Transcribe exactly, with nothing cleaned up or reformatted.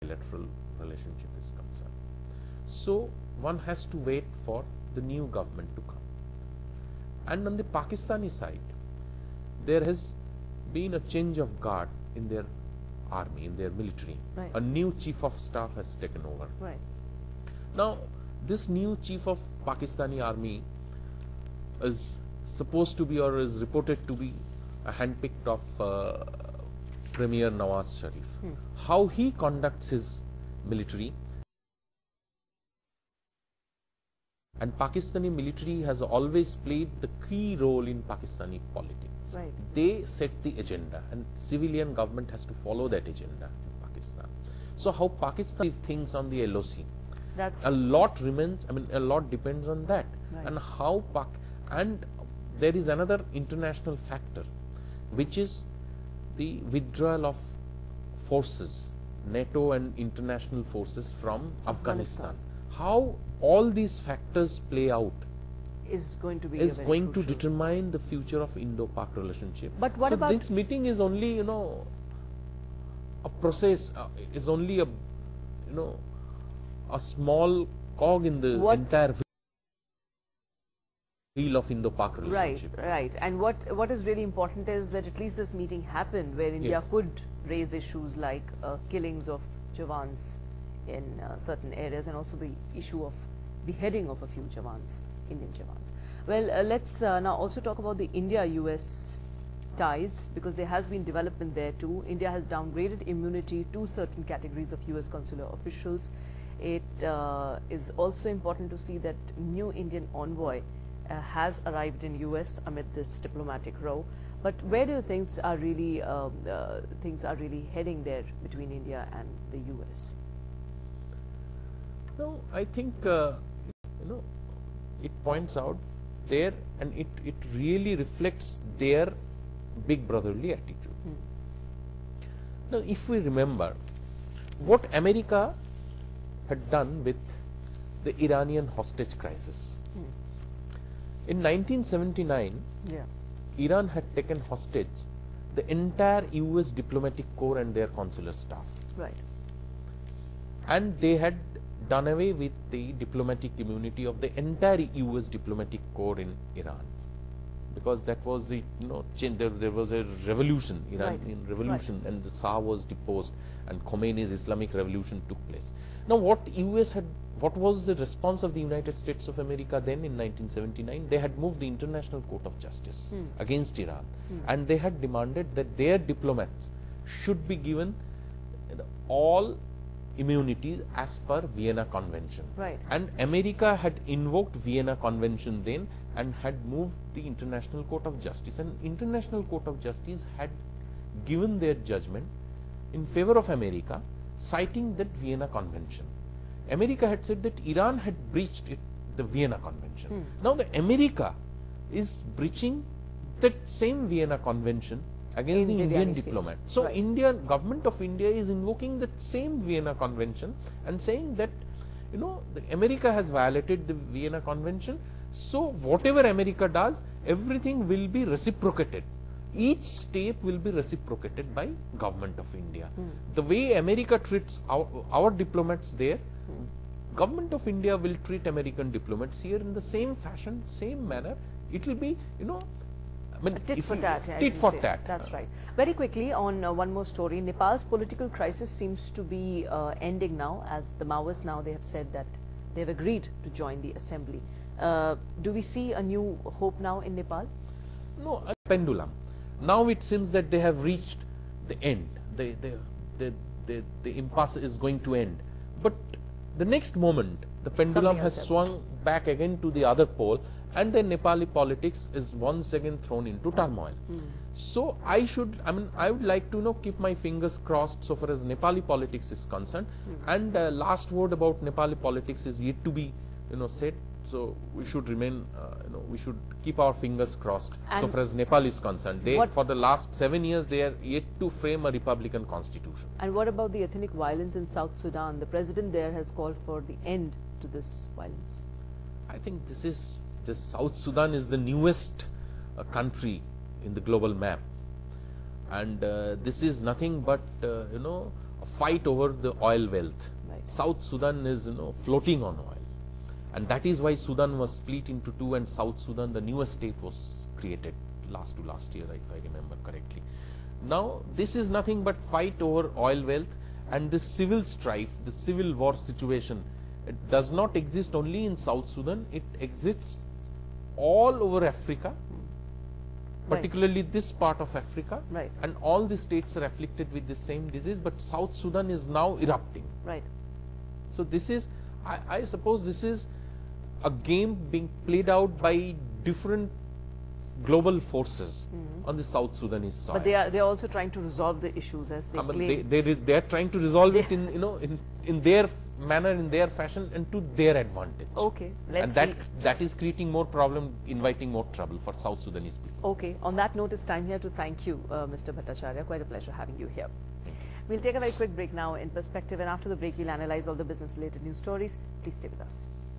bilateral relationship is concerned. So one has to wait for the new government to come. And on the Pakistani side, there has been a change of guard in their army, in their military. Right. A new chief of staff has taken over. Right. Now, this new chief of Pakistani army is supposed to be, or is reported to be, a handpicked of uh, Premier Nawaz Sharif. Hmm. How he conducts his military, and Pakistani military has always played the key role in Pakistani politics. Right. They set the agenda, and civilian government has to follow that agenda in Pakistan. So how Pakistan thinks on the L O C, That's a lot remains, I mean, a lot depends on that. Right. And how Pak, and there is another international factor, which is the withdrawal of forces, NATO and international forces from Afghanistan. Afghanistan. How all these factors play out is going to be is a very going to crucial. determine the future of Indo-Pak relationship. But what so about this meeting is only, you know, a process, uh, is only a, you know, a small cog in the What- entire wheel of Indo-Pak Right, relationship. right. And what what is really important is that at least this meeting happened where India Yes. could raise issues like uh, killings of Jawans in uh, certain areas, and also the issue of beheading of a few Jawans, Indian Jawans. Well, uh, let's uh, now also talk about the India U S ties, because there has been development there too. India has downgraded immunity to certain categories of U S consular officials. It uh, is also important to see that new Indian envoy uh, has arrived in U S amid this diplomatic row. But where do you think are really um, uh, things are really heading there between India and the U S? No, I think, uh, you know, it points out there, and it, it really reflects their big brotherly attitude. Hmm. Now, if we remember what America had done with the Iranian hostage crisis. Hmm. In nineteen seventy-nine, Yeah. Iran had taken hostage the entire U S diplomatic corps and their consular staff. Right. And they had done away with the diplomatic immunity of the entire U S diplomatic corps in Iran, because that was the, you know, change. There, there was a revolution, Iranian Right. revolution, and the Shah was deposed, and Khomeini's Islamic revolution took place. Now, what U S had, what was the response of the United States of America then in nineteen seventy-nine? They had moved the International Court of Justice Hmm. against Iran, Hmm. and they had demanded that their diplomats should be given all immunity as per Vienna Convention. Right. And America had invoked Vienna Convention then and had moved the International Court of Justice, and International Court of Justice had given their judgment in favor of America, citing that Vienna Convention. America had said that Iran had breached it, the Vienna Convention. Hmm. Now the America is breaching that same Vienna Convention against In the Indian Viviani's case. diplomat. So Right. Indian government of India is invoking that same Vienna Convention and saying that, you know, the America has violated the Vienna Convention. So whatever America does, everything will be reciprocated. Each step will be reciprocated by government of India. Hmm. The way America treats our, our diplomats there, Hmm. government of India will treat American diplomats here in the same fashion, same manner. It will be, you know, I mean, Tit if for you- tat. as Tit you for say. tat. That's right. Very quickly on uh, one more story. Nepal's political crisis seems to be uh, ending now, as the Maoists now, they have said that they have agreed to join the assembly. Uh, do we see a new hope now in Nepal? No, a pendulum. Now it seems that they have reached the end. The, the, the, the, the impasse is going to end. But the next moment, the pendulum Something has else swung back again to the other pole, and the Nepali politics is once again thrown into turmoil. Hmm. So I should, I mean, I would like to, you know, keep my fingers crossed so far as Nepali politics is concerned. Hmm. And uh, last word about Nepali politics is yet to be, you know, said. So we should remain, uh, you know, we should keep our fingers crossed so And far as Nepal is concerned. They, what- for the last seven years, they are yet to frame a republican constitution. And what about the ethnic violence in South Sudan? The president there has called for the end to this violence. I think this is, this South Sudan is the newest uh, country in the global map. And uh, this is nothing but, uh, you know, a fight over the oil wealth. Right. South Sudan is, you know, floating on oil. And that is why Sudan was split into two, and South Sudan, the newest state, was created last to last year, if I remember correctly. Now, this is nothing but fight over oil wealth, and this civil strife, the civil war situation, it does not exist only in South Sudan, it exists all over Africa, Right. particularly this part of Africa, Right. and all the states are afflicted with the same disease, but South Sudan is now erupting. Right. So this is, I, I suppose this is a game being played out by different global forces mm-hmm. on the South Sudanese side. But they are they are also trying to resolve the issues as they I mean, claim. they, they, they are trying to resolve it in, you know, in, in their manner, in their fashion, and to their advantage. Okay, let's and that, see. that is creating more problem, inviting more trouble for South Sudanese people. Okay, on that note, it's time here to thank you, uh, Mister Bhattacharya. Quite a pleasure having you here. We'll take a very quick break now in perspective, and after the break, we'll analyze all the business-related news stories. Please stay with us.